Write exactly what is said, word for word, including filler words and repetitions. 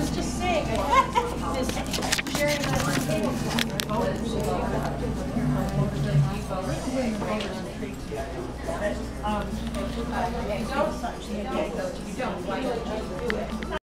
was just saying, I think this sharing that on table voters. Um, you don't, you don't, you don't, why don't you do it?